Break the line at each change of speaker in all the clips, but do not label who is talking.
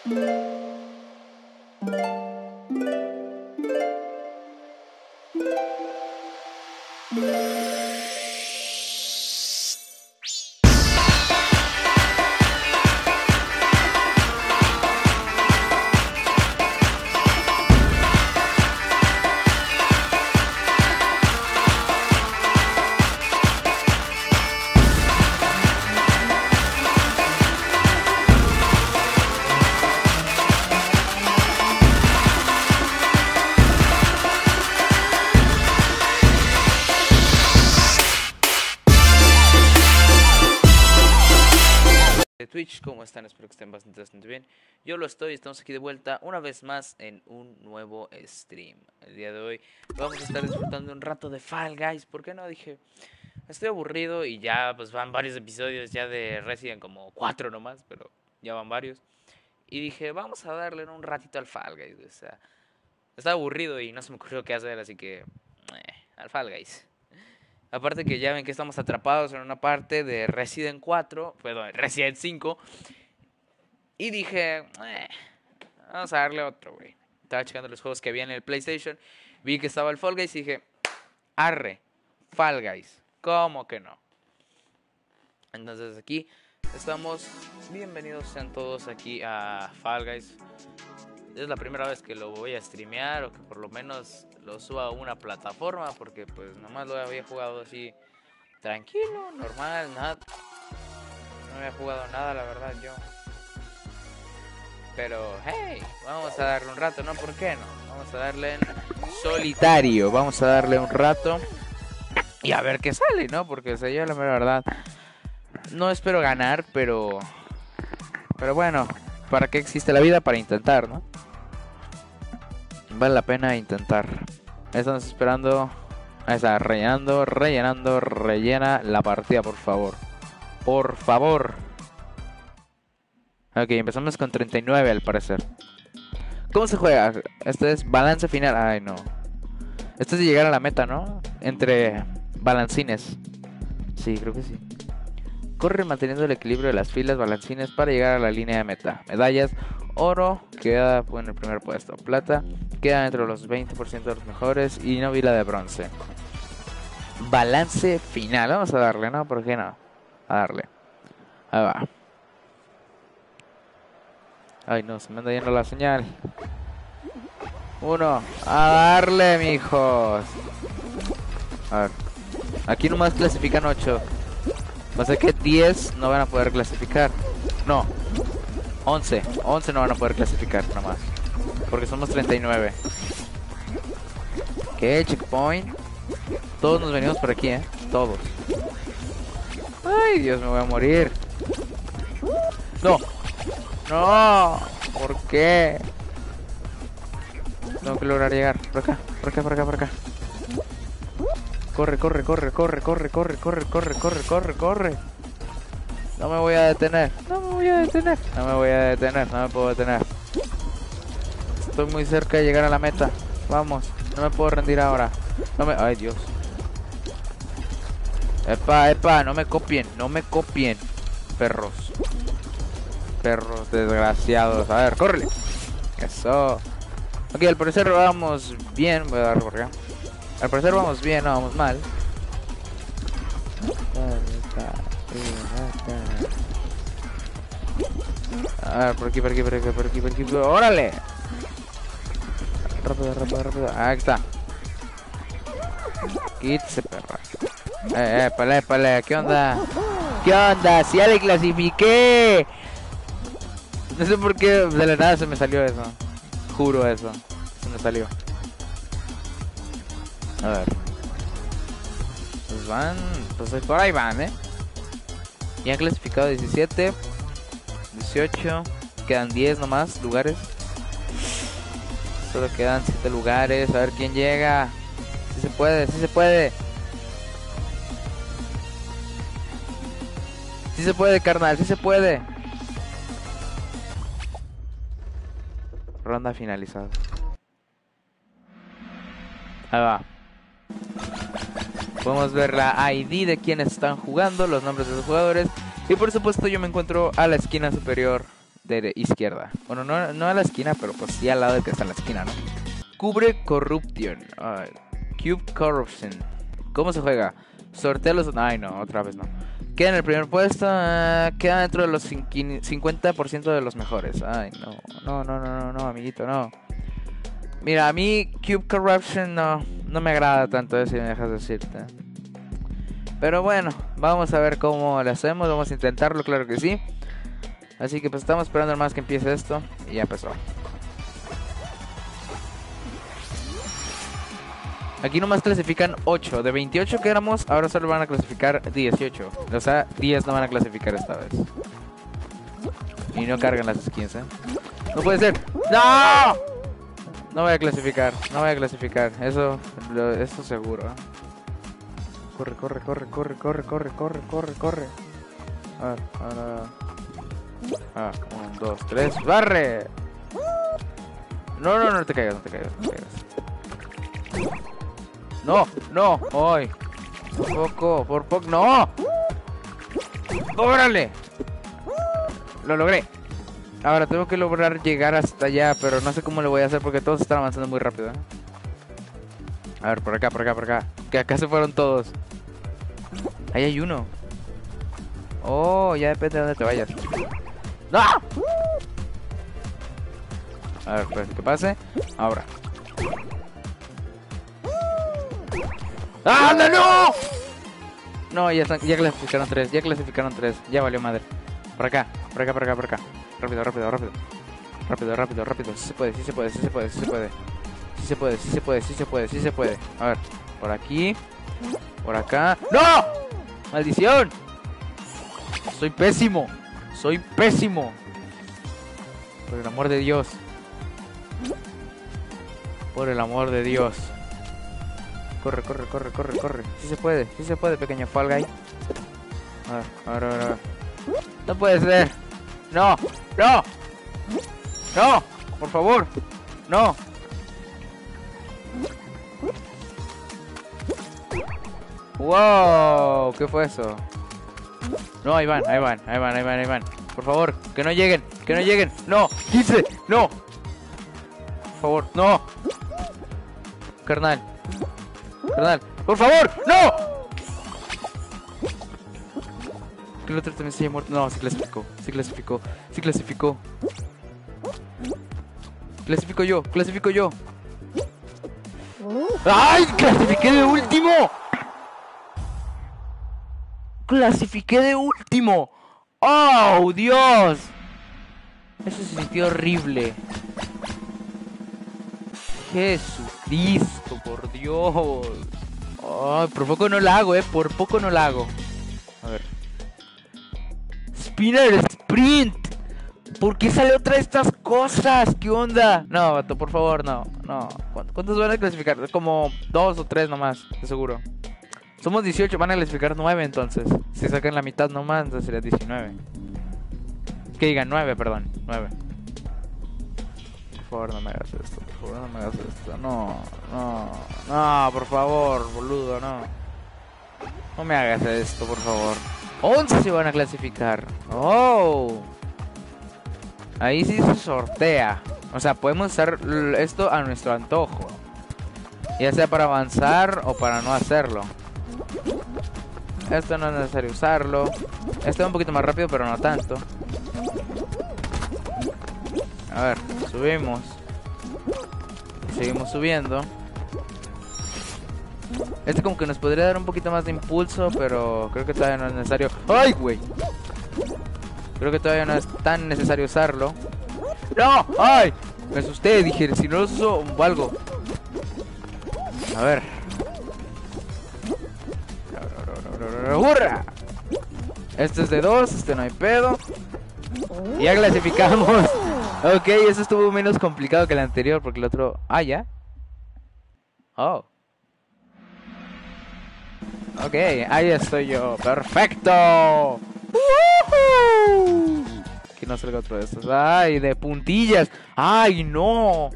Twitch, ¿cómo están? Espero que estén bastante bien. Yo lo estoy, estamos aquí de vuelta una vez más en un nuevo stream. El día de hoy vamos a estar disfrutando un rato de Fall Guys. ¿Por qué no? Dije, estoy aburrido y ya pues van varios episodios ya de Resident, como 4 nomás, pero ya van varios. Y dije, vamos a darle un ratito al Fall Guys. O sea, estaba aburrido y no se me ocurrió qué hacer, así que al Fall Guys. Aparte que ya ven que estamos atrapados en una parte de Resident 4, perdón, Resident 5. Y dije, vamos a darle otro, güey. Estaba checando los juegos que había en el PlayStation. Vi que estaba el Fall Guys y dije, arre, Fall Guys. ¿Cómo que no? Entonces aquí estamos. Bienvenidos sean todos aquí a Fall Guys. Es la primera vez que lo voy a streamear, o que por lo menos lo suba a una plataforma, porque pues nomás lo había jugado así tranquilo, normal, nada. No había jugado nada, la verdad, yo. Pero hey, vamos a darle un rato, ¿no? ¿Por qué no? Vamos a darle en solitario, vamos a darle un rato y a ver qué sale, ¿no? Porque o sea, yo la verdad no espero ganar, pero bueno, ¿para qué existe la vida? Para intentar, ¿no? Vale la pena intentar. Estamos esperando. Ahí está, rellenando. Rellena la partida, por favor. Por favor. Ok, empezamos con 39 al parecer. ¿Cómo se juega? Esto es balance final. Ay, no. Esto es de llegar a la meta, ¿no? Entre balancines. Sí, creo que sí. Corre manteniendo el equilibrio de las filas balancines para llegar a la línea de meta. Medallas. Oro queda en el primer puesto. Plata queda entre los 20% de los mejores. Y novila de bronce. Balance final. Vamos a darle, ¿no? ¿Por qué no? A darle. Ahí va. Ay, no, se me anda yendo la señal. 1. A darle, mijos. A ver. Aquí nomás clasifican 8. O sea que 10 no van a poder clasificar. No. 11 no van a poder clasificar nomás. Porque somos 39. ¿Qué? Checkpoint. Todos nos venimos por aquí, todos. Ay, Dios, me voy a morir. No. No. ¿Por qué? Tengo que lograr llegar. Por acá. Corre. No me voy a detener. No me puedo detener. Estoy muy cerca de llegar a la meta. Vamos. No me puedo rendir ahora. Ay, Dios. Epa, no me copien. Perros desgraciados. A ver, córrele. Eso. Ok, al parecer vamos bien. Voy a dar por acá. Al parecer vamos bien, no vamos mal. A ver, por aquí. ¡Órale! Rápido. Ahí está. Quítese, perra. Pale. ¿Qué onda? Si ya le clasifiqué. No sé por qué de la nada se me salió eso. Juro eso. Se me salió. A ver. Pues por ahí van, Ya han clasificado 17, 18, quedan 10 nomás lugares. Solo quedan 7 lugares, a ver quién llega. Sí se puede. Sí se puede, carnal, sí se puede. Ronda finalizada. Ahí va. Podemos ver la ID de quienes están jugando, los nombres de los jugadores. Y por supuesto yo me encuentro a la esquina superior de izquierda. Bueno, no a la esquina, pero pues sí al lado del que está en la esquina, ¿no? Cubre Corruption. Cube Corruption. ¿Cómo se juega? Sortea los... Ay, no, otra vez no. Queda en el primer puesto. Queda dentro de los 50% de los mejores. Ay, no, amiguito, no. Mira, a mí Cube Corruption no me agrada tanto, si me dejas decirte. Pero bueno, vamos a ver cómo lo hacemos. Vamos a intentarlo, claro que sí. Así que pues estamos esperando más que empiece esto. Y ya empezó. Aquí nomás clasifican 8. De 28 que éramos, ahora solo van a clasificar 18. O sea, 10 no van a clasificar esta vez. Y no cargan las skins, ¿eh? ¡No puede ser! ¡No! No voy a clasificar, no voy a clasificar. Eso seguro, ¿eh? Corre. A ver, ahora. 1, 2, 3. ¡Barre! No te caigas, no te caigas. No. ¡Ay! Por poco. ¡No! ¡Órale! Lo logré. Ahora tengo que lograr llegar hasta allá, pero no sé cómo lo voy a hacer porque todos están avanzando muy rápido, ¿eh? A ver, por acá. Que acá se fueron todos. Ahí hay uno. Oh, ya depende de dónde te vayas. ¡No! A ver, pues que pase. Ahora. ¡Ah, no! No, ya clasificaron 3. Ya valió madre. Por acá. Rápido. Sí se puede. A ver, por aquí. Por acá. ¡No! ¡Maldición! Soy pésimo. Por el amor de Dios. Corre. Sí se puede, pequeño Fall Guy. Ahora. No puede ser. No, por favor. No. Wow, ¿qué fue eso? No, ahí van. Por favor, que no lleguen. No, 15, no. Por favor, no. Carnal, por favor, no. Que el otro también se haya muerto. No, sí clasificó. Clasifico yo. ¡Ay! ¡Clasifiqué de último! ¡Oh, Dios! Eso se sintió horrible. Jesucristo, por Dios. Ay, por poco no la hago, A ver. Spinner Sprint. ¿Por qué sale otra de estas cosas? ¿Qué onda? No, vato, por favor, no. ¿Cuántos van a clasificar? Como 2 o 3 nomás, de seguro. Somos 18, van a clasificar 9 entonces. Si sacan la mitad nomás, entonces sería 19. Que digan 9, perdón. 9. Por favor, no me hagas esto. No, por favor, boludo, no. No me hagas esto, por favor. 11 se van a clasificar. Oh. Ahí sí se sortea. O sea, podemos usar esto a nuestro antojo. Ya sea para avanzar o para no hacerlo. Esto no es necesario usarlo. Esto va un poquito más rápido, pero no tanto. A ver, subimos. Seguimos subiendo. Este como que nos podría dar un poquito más de impulso, pero creo que todavía no es necesario. ¡Ay, güey! Creo que todavía no es tan necesario usarlo. ¡No! ¡Ay! Me asusté, dije, si no lo uso, valgo. A ver. ¡Hurra! Este es de 2, este no hay pedo. Y ya clasificamos. Ok, eso estuvo menos complicado que el anterior, porque el otro... Ah, ¿ya? Oh. Ok, ahí estoy yo. ¡Perfecto! ¡Woohoo! Que no salga otro de estos. ¡Ay, de puntillas! ¡Ay, no!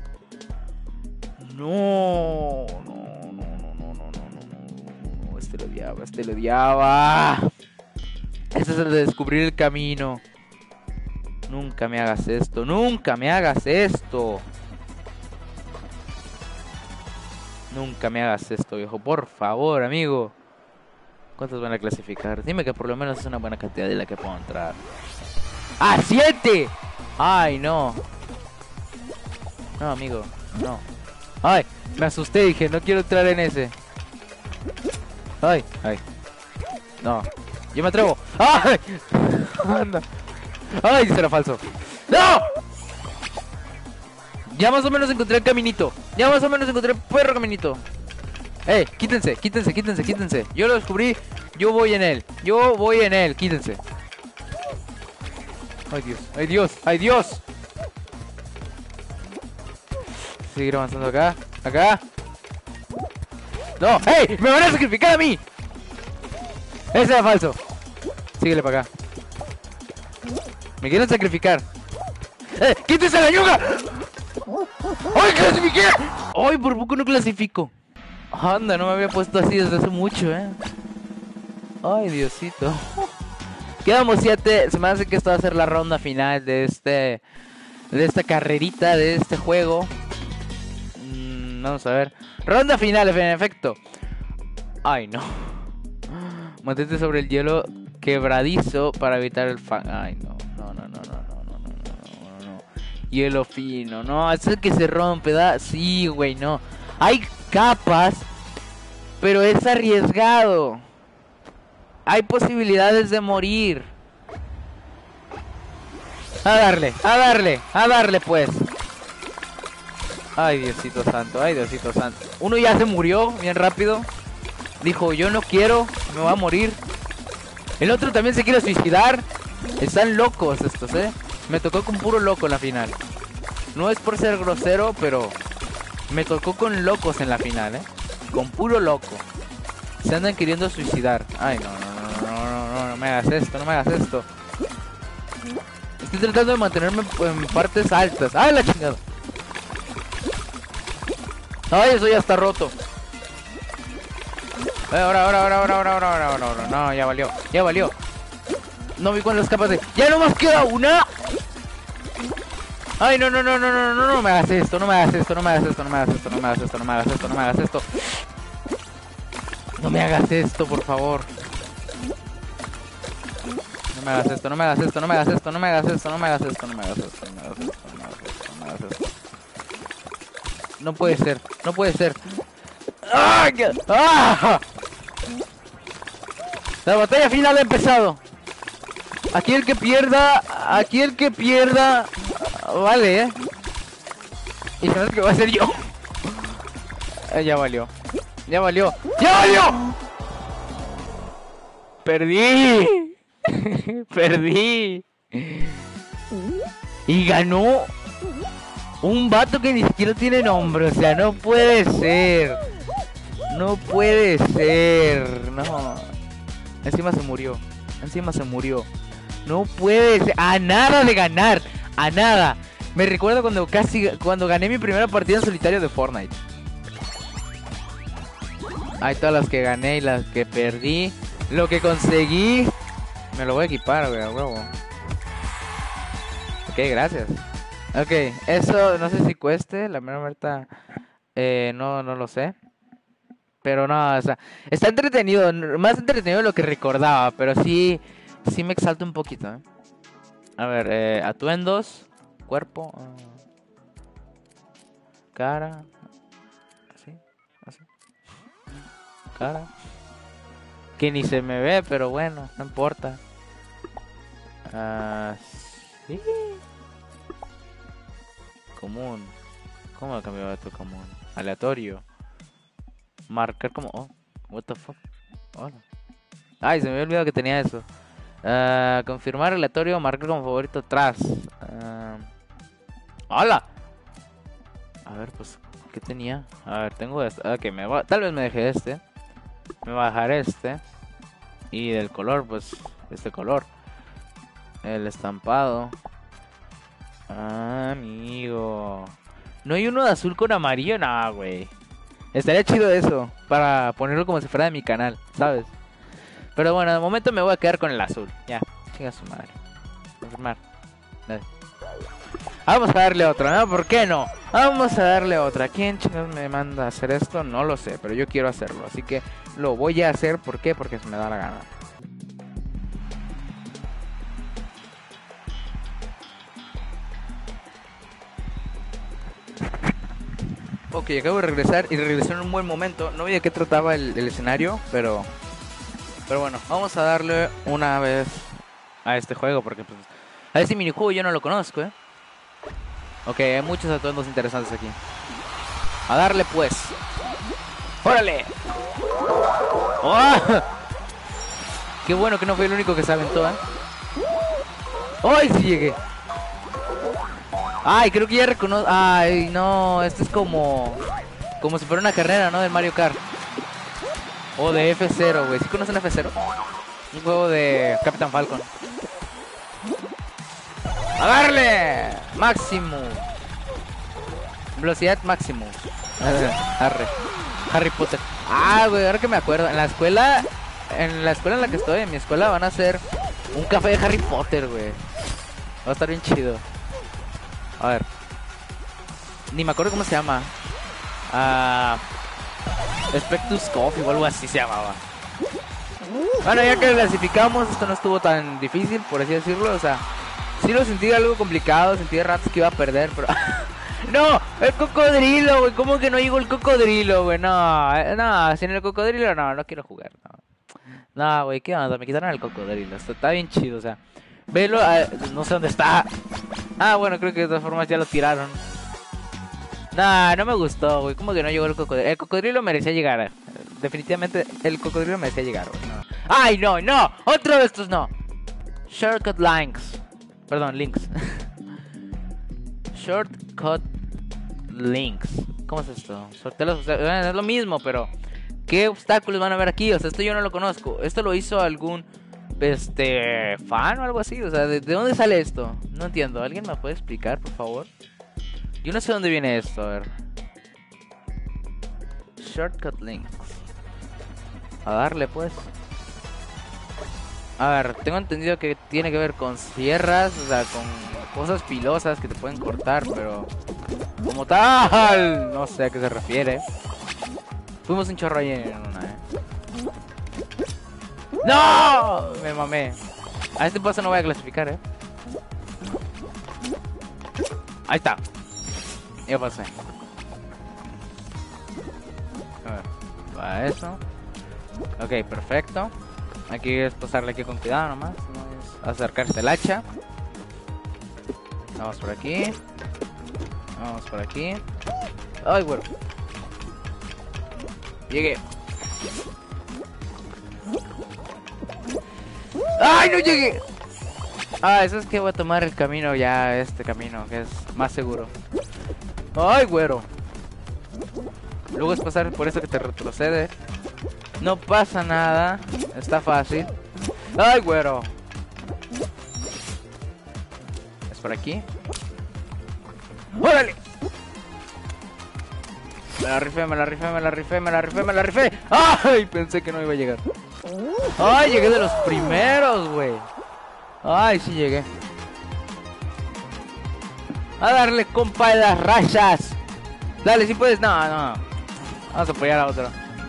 No. Este lo odiaba. Este es el de descubrir el camino. Nunca me hagas esto. Nunca me hagas esto. Nunca me hagas esto, viejo. Por favor, amigo. ¿Cuántos van a clasificar? Dime que por lo menos es una buena cantidad de la que puedo entrar. ¡Ah, 7! ¡Ay, no! No, amigo. No. ¡Ay! Me asusté, dije, no quiero entrar en ese. ¡Ay! ¡Ay! No. Yo me atrevo. ¡Ay! Anda. ¡Ay! Será falso. ¡No! Ya más o menos encontré el caminito. Ya más o menos encontré el perro caminito. Quítense, quítense, quítense, quítense. Yo lo descubrí. Yo voy en él. Yo voy en él. Quítense. Ay, Dios. Ay, Dios. Ay, Dios. Seguir avanzando acá. Acá. No. ¡Hey! ¡Me van a sacrificar a mí! Ese era falso. Síguele para acá. Me quieren sacrificar. ¡Quítese la yuga! ¡Ay, clasifiqué! ¡Ay, por poco no clasifico! Anda, no me había puesto así desde hace mucho, Ay, Diosito. Quedamos 7. Se me hace que esta va a ser la ronda final de esta carrerita, de este juego. Vamos a ver. Ronda final, en efecto. Ay, no. Mantente sobre el hielo quebradizo para evitar el fan. Ay, no. No. Hielo fino. No, es el que se rompe, ¿da? Sí, güey, no. Hay capas, pero es arriesgado. Hay posibilidades de morir. A darle, pues. Ay, Diosito santo, ay, Diosito santo. Uno ya se murió bien rápido. Dijo, yo no quiero, me voy a morir. El otro también se quiere suicidar. Están locos estos, Me tocó con puro loco en la final. No es por ser grosero, pero me tocó con locos en la final, Con puro loco. Se andan queriendo suicidar. Ay, no me hagas esto, no me hagas esto. Estoy tratando de mantenerme en partes altas. ¡Ay, la chingada! ¡Ay, eso ya está roto! Ahora. No, ya valió. No vi con las capas de... ¡Ya no más queda una! ¡Ay, no me hagas esto! No me hagas esto, por favor. No me hagas esto. No puede ser. ¡Ah! ¡Ah! La batalla final ha empezado. Aquí el que pierda. Vale, Y se me hace que va a ser yo. Ya valió. Perdí. Y ganó un vato que ni siquiera tiene nombre. O sea, no puede ser. No. Encima se murió. No puede ser. A nada de ganar. A nada. Me recuerdo cuando gané mi primera partida en solitario de Fortnite. Hay todas las que gané y las que perdí. Lo que conseguí me lo voy a equipar, güey, a huevo. Ok, gracias. Ok, eso no sé si cueste. La mera verdad, no lo sé. Pero no, o sea, está entretenido. Más entretenido de lo que recordaba. Pero sí me exalta un poquito, A ver, atuendos. Cuerpo. Cara. Así. Cara. Que ni se me ve, pero bueno, no importa. Sí. Común. ¿Cómo ha cambiado esto común? Aleatorio. Marcar como... Oh, what the fuck. Hola. Ay, se me había olvidado que tenía eso. Confirmar aleatorio, marcar como favorito atrás. ¡Hola! A ver, pues, ¿qué tenía? A ver, tengo este. Ok, tal vez me deje este. Me va a dejar este. Y del color, pues, este color. El estampado. Amigo. ¿No hay uno de azul con amarillo? No, güey. Estaría chido eso. Para ponerlo como si fuera de mi canal, ¿sabes? Pero bueno, de momento me voy a quedar con el azul. Ya, chinga su madre. Confirmar.
Dale. Vamos a darle otra, ¿no? ¿Por qué no? Vamos a darle otra. ¿Quién chingados me manda a hacer esto? No lo sé, pero yo quiero hacerlo. Así que lo voy a hacer. ¿Por qué? Porque se me da la gana. Ok, acabo de regresar y regresé en un buen momento. No vi de qué trataba el escenario, pero bueno, vamos a darle una vez a este juego porque pues a ese minijuego yo no lo conozco, ¿eh? Ok, hay muchos atuendos interesantes aquí. A darle pues. ¡Órale! ¡Oh! Qué bueno que no fui el único que se aventó, ¿eh? ¡Ay, sí llegué! Ay, creo que ya reconozco. Ay, no, esto es como si fuera una carrera, ¿no? Del Mario Kart. O de F0, güey. ¿Sí conocen F0? Un juego de Captain Falcon. ¡A darle! Máximo. Velocidad máximo. Arre. Harry Potter. Ah, güey, ahora que me acuerdo. En la escuela en la que estoy, en mi escuela, van a hacer un café de Harry Potter, güey. Va a estar bien chido. A ver. Ni me acuerdo cómo se llama. Spectus Coffee o algo así se llamaba. Bueno, ya que clasificamos, esto no estuvo tan difícil, por así decirlo. O sea, sí lo sentí algo complicado. Sentí de ratos que iba a perder, pero... ¡No! ¡El cocodrilo, güey! ¿Cómo que no llegó el cocodrilo, güey? No, no, sin el cocodrilo no quiero jugar. No, güey, ¿qué onda? Me quitaron el cocodrilo. Esto está bien chido, o sea. Velo, no sé dónde está. Ah, bueno, creo que de todas formas ya lo tiraron. Nah, no me gustó, güey. ¿Cómo que no llegó el cocodrilo? El cocodrilo merecía llegar. Definitivamente el cocodrilo merecía llegar, güey. No. ¡Ay, no, no! ¡Otro de estos no! Shortcut links. Perdón, links. Shortcut links. ¿Cómo es esto? Es lo mismo, pero ¿qué obstáculos van a haber aquí? O sea, esto yo no lo conozco. Esto lo hizo algún fan o algo así. O sea, ¿de dónde sale esto? No entiendo. ¿Alguien me puede explicar, por favor? Yo no sé dónde viene esto, a ver. Shortcut links. A darle pues. A ver, tengo entendido que tiene que ver con sierras, o sea, con cosas filosas que te pueden cortar, pero como tal, no sé a qué se refiere. Fuimos un chorro ahí en una, ¡No! Me mamé. A este paso no voy a clasificar, Ahí está. Ya pasé. A ver, va eso. Ok, perfecto. Aquí es pasarle aquí con cuidado nomás. No es acercarse el hacha. Vamos por aquí. Vamos por aquí. Ay, bueno. Llegué. ¡Ay, no llegué! Eso es que voy a tomar el camino ya, este camino, que es más seguro. ¡Ay, güero! Luego es pasar por eso que te retrocede. No pasa nada. Está fácil. ¡Ay, güero! ¿Es por aquí? ¡Órale! Me la rifé, me la rifé, me la rifé, me la rifé, me la rifé. ¡Ay! Pensé que no iba a llegar. ¡Ay! Llegué de los primeros, güey. ¡Ay! Sí llegué. A darle, compa, de las rayas. Dale, si puedes. No. Vamos a apoyar a otro.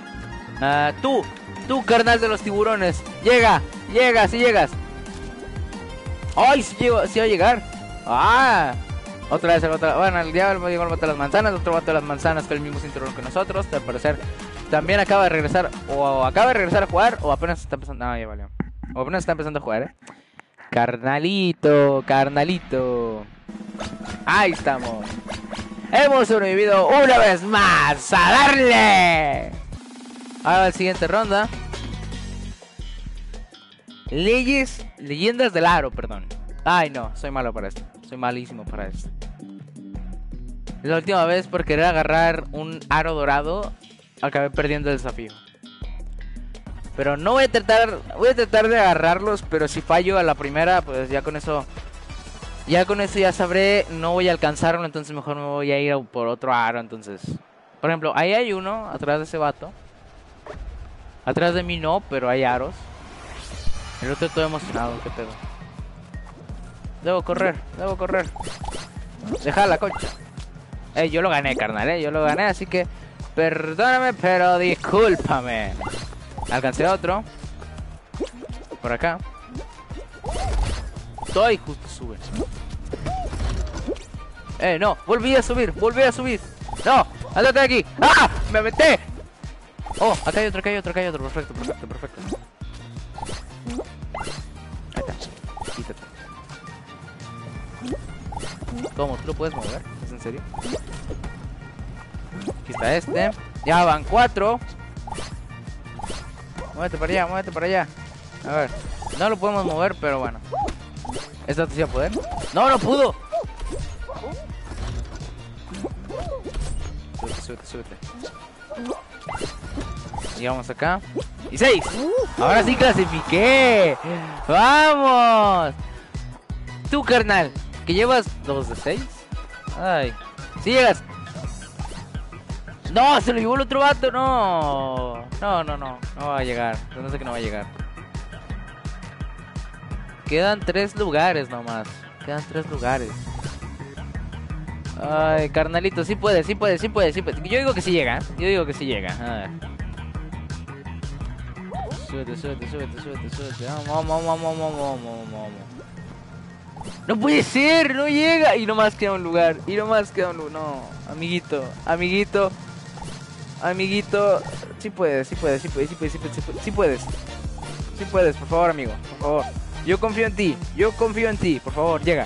Tú, carnal de los tiburones. Llega, si llegas. ¡Ay! Sí va a llegar. Otra vez el otro. Bueno, el diablo llegó al vato de las manzanas. Otro vato de las manzanas con el mismo cinturón que nosotros. Al parecer también acaba de regresar. O acaba de regresar a jugar. O apenas está empezando. No, ya valió. O apenas está empezando a jugar, Carnalito. Ahí estamos. Hemos sobrevivido una vez más. ¡A darle! Ahora la siguiente ronda. Leyendas del aro, perdón. Ay, no, soy malo para esto. Soy malísimo para esto. Es la última vez por querer agarrar un aro dorado. Acabé perdiendo el desafío. Pero no voy a tratar de agarrarlos. Pero si fallo a la primera, pues ya con eso ya sabré. No voy a alcanzarlo, entonces mejor me voy a ir por otro aro. Entonces, por ejemplo, ahí hay uno atrás de ese vato. Atrás de mí no, pero hay aros. El otro todo emocionado, qué pedo. Debo correr, debo correr. Deja la concha. Yo lo gané, carnal, yo lo gané, así que perdóname, pero discúlpame. Alcancé otro. Por acá. Estoy justo sube. No, volví a subir, volví a subir. No, andate de aquí. ¡Ah! ¡Me aventé! Oh, acá hay otro, acá hay otro, acá hay otro. Perfecto, perfecto, perfecto. Ahí está. Quítate. ¿Cómo? ¿Tú lo puedes mover? ¿Es en serio? Aquí está este. Ya van 4. Muévete para allá, muévete para allá. A ver. No lo podemos mover, pero bueno. ¿Esto te iba a poder? ¡No, no pudo! Súbete, súbete, súbete. Llegamos acá. ¡Y 6! ¡Ahora sí clasifiqué! ¡Vamos! Tú, carnal, que llevas 2 de 6. Ay. ¡Sí llegas! ¡No! ¡Se lo llevó el otro vato! ¡No! No, no, no. No va a llegar. No sé que no va a llegar. Quedan 3 lugares nomás. Quedan 3 lugares. Ay, carnalito, sí puede, sí puede, sí puede, sí puede. Yo digo que sí llega. Yo digo que sí llega. A ver. Súbete, súbete, súbete, súbete, súbete. Vamos, vamos, vamos, vamos, vamos, vamos. No puede ser, no llega. Y nomás queda un lugar. Y nomás queda un lugar. No, amiguito, amiguito. Amiguito. Sí puedes, sí puedes, sí puedes, sí puedes, sí puedes, sí puedes. Sí puedes, por favor, amigo, por favor. Yo confío en ti, yo confío en ti. Por favor, llega.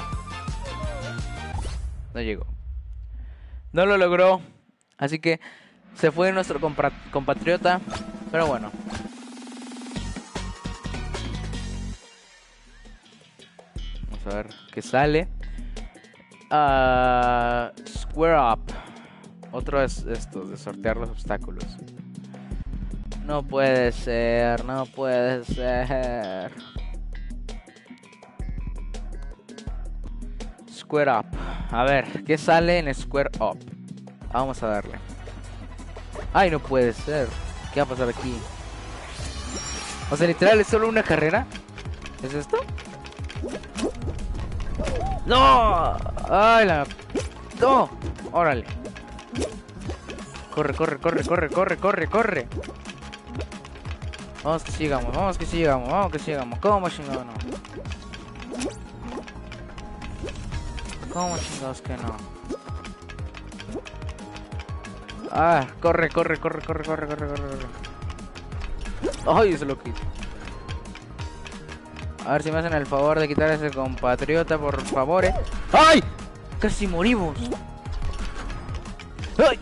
No llegó. No lo logró. Así que se fue nuestro compatriota. Pero bueno. Vamos a ver qué sale. Square Up. Otro es esto, de sortear los obstáculos. No puede ser, no puede ser. Square Up. A ver, ¿qué sale en Square Up? Vamos a darle. Ay, no puede ser. ¿Qué va a pasar aquí? O sea, literal, ¿es solo una carrera? ¿Es esto? ¡No! ¡Ay, la... ¡No! ¡Órale! Corre, corre, corre, corre, corre, corre, corre. Vamos que sí llegamos, vamos que sí llegamos, vamos que sí llegamos. ¿Cómo chingados no? ¿Cómo chingados que no? Ah, corre, corre, corre, corre, corre, corre, corre, corre. Ay, se lo quito. A ver si me hacen el favor de quitar a ese compatriota, por favor, ¡Ay! Casi morimos. ¡Ay!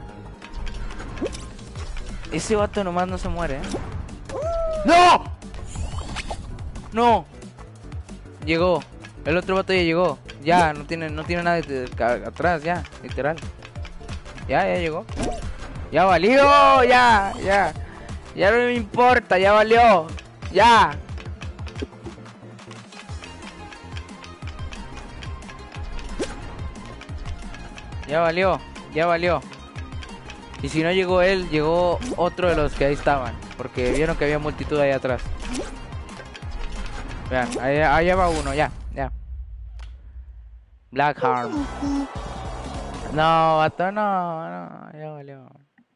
Ese vato nomás no se muere, ¡No! ¡No! Llegó. El otro vato ya llegó. Ya, no tiene nada atrás, ya, literal. Ya llegó. Ya valió, ya. Ya no me importa, ya valió. Ya. Ya valió, ya valió. Y si no llegó él, llegó otro de los que ahí estaban. Porque vieron que había multitud ahí atrás. Vean, allá va uno, ya. Black Arm. No, vato, no, ya valió.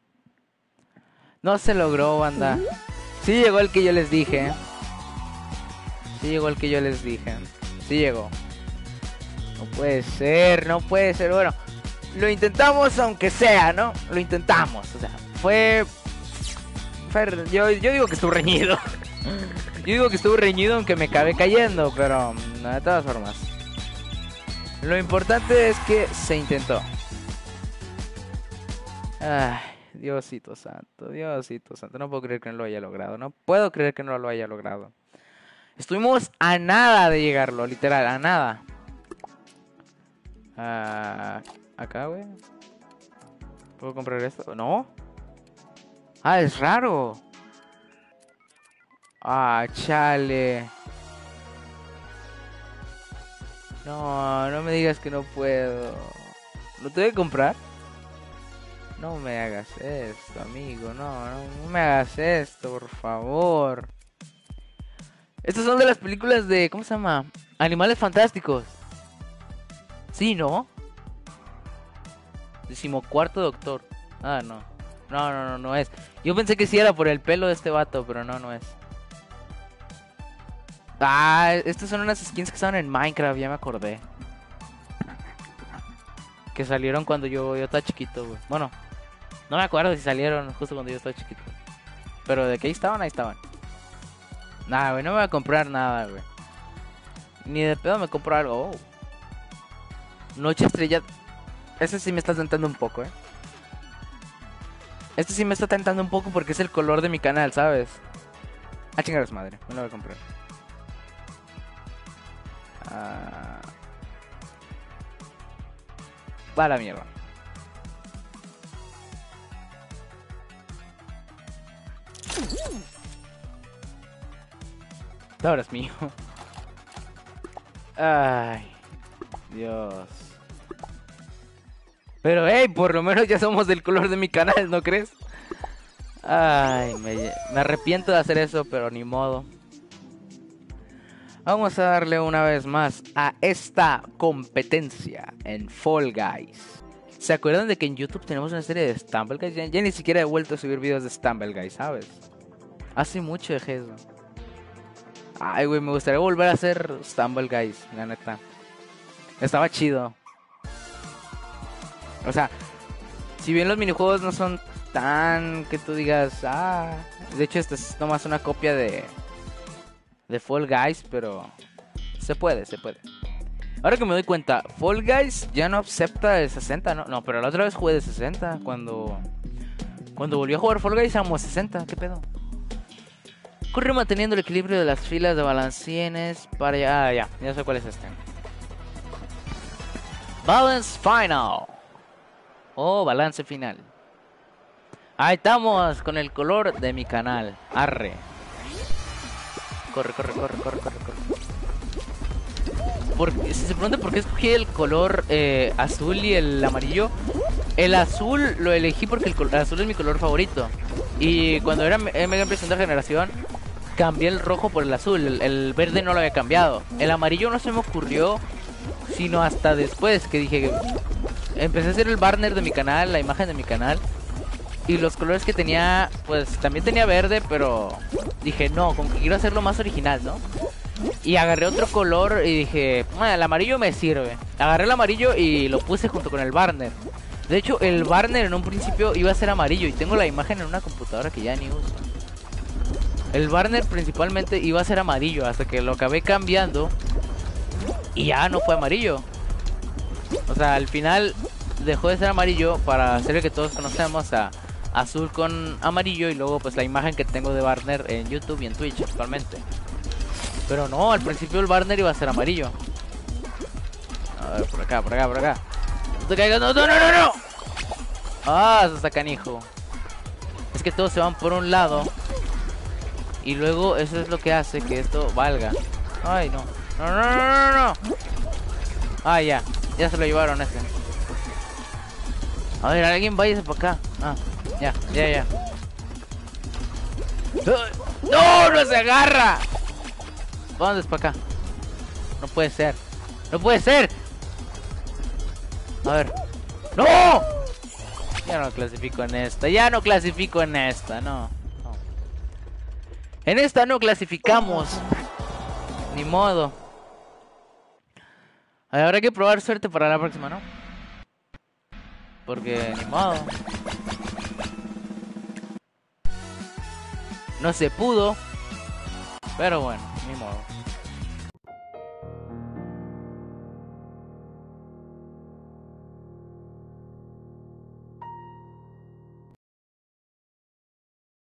No se logró, banda. Sí llegó el que yo les dije. Sí llegó el que yo les dije. Sí llegó. No puede ser, no puede ser. Bueno, lo intentamos aunque sea, ¿no? Lo intentamos, o sea, fue yo digo que estuvo reñido. Yo digo que estuvo reñido aunque me acabé cayendo, pero de todas formas. Lo importante es que se intentó. Ay, Diosito santo, Diosito santo. No puedo creer que no lo haya logrado. No puedo creer que no lo haya logrado. Estuvimos a nada de llegarlo, literal, a nada. Acá, güey. ¿Puedo comprar esto? ¿No? Ah, es raro. Ah, chale. No, no me digas que no puedo. ¿Lo tengo que comprar? No me hagas esto, amigo. No me hagas esto, por favor. Estas son de las películas de... ¿Cómo se llama? Animales fantásticos. Sí, ¿no? 14º doctor. Ah, no. No es. Yo pensé que sí era por el pelo de este vato, pero no es. Ah, estas son unas skins que estaban en Minecraft, ya me acordé. Que salieron cuando yo estaba chiquito, güey. Bueno, no me acuerdo si salieron justo cuando yo estaba chiquito. Pero de que ahí estaban, ahí estaban. Nada, güey, no me voy a comprar nada, güey. Ni de pedo me compro algo. Oh. Noche estrellada. Ese sí me está tentando un poco, Este sí me está tentando un poco porque es el color de mi canal, ¿sabes? Ah, chingados madre, me lo voy a comprar. Va a la mierda. Ahora es mío. Ay, Dios. Pero hey, por lo menos ya somos del color de mi canal, ¿no crees? Ay, me arrepiento de hacer eso, pero ni modo. Vamos a darle una vez más a esta competencia en Fall Guys. ¿Se acuerdan de que en YouTube tenemos una serie de Stumble Guys? Ya ni siquiera he vuelto a subir videos de Stumble Guys, ¿sabes? Hace mucho dejé eso. Ay, güey, me gustaría volver a hacer Stumble Guys, la neta. Estaba chido. O sea, si bien los minijuegos no son tan que tú digas, de hecho esta es nomás una copia de Fall Guys, pero se puede. Ahora que me doy cuenta, Fall Guys ya no acepta de 60, no, pero la otra vez jugué de 60, cuando volví a jugar Fall Guys éramos 60, ¿qué pedo? Corre manteniendo el equilibrio de las filas de balancines para ya sé cuál es este. Balance Final. Oh, balance final. Ahí estamos con el color de mi canal. Arre. Corre. Si se pregunta por qué escogí el color azul y el amarillo, el azul lo elegí porque el azul es mi color favorito. Y cuando era Mega Man segunda generación, cambié el rojo por el azul. El verde no lo había cambiado. El amarillo no se me ocurrió sino hasta después que dije, empecé a hacer el banner de mi canal, la imagen de mi canal, y los colores que tenía, pues también tenía verde, pero dije, no, como que quiero hacerlo más original, ¿no? Y agarré otro color y dije, el amarillo me sirve. Agarré el amarillo y lo puse junto con el banner. De hecho, el banner en un principio iba a ser amarillo y tengo la imagen en una computadora que ya ni uso. El banner principalmente iba a ser amarillo hasta que lo acabé cambiando y ya no fue amarillo. O sea, al final dejó de ser amarillo para hacer el que todos conocemos, a azul con amarillo, y luego pues la imagen que tengo de banner en YouTube y en Twitch actualmente. Pero no, al principio el banner iba a ser amarillo. A ver, por acá. No te caigas, no. Ah, eso está canijo. Es que todos se van por un lado y luego eso es lo que hace que esto valga. Ay, no. No. Ah, ya se lo llevaron ese. A ver, alguien váyase para acá. Ya. No se agarra. ¿Dónde es para acá? No puede ser. A ver. ¡No! Ya no clasifico en esta. No. En esta no clasificamos. Ni modo. A ver, habrá que probar suerte para la próxima, ¿no? Porque ni modo. No se pudo. Pero bueno, ni modo.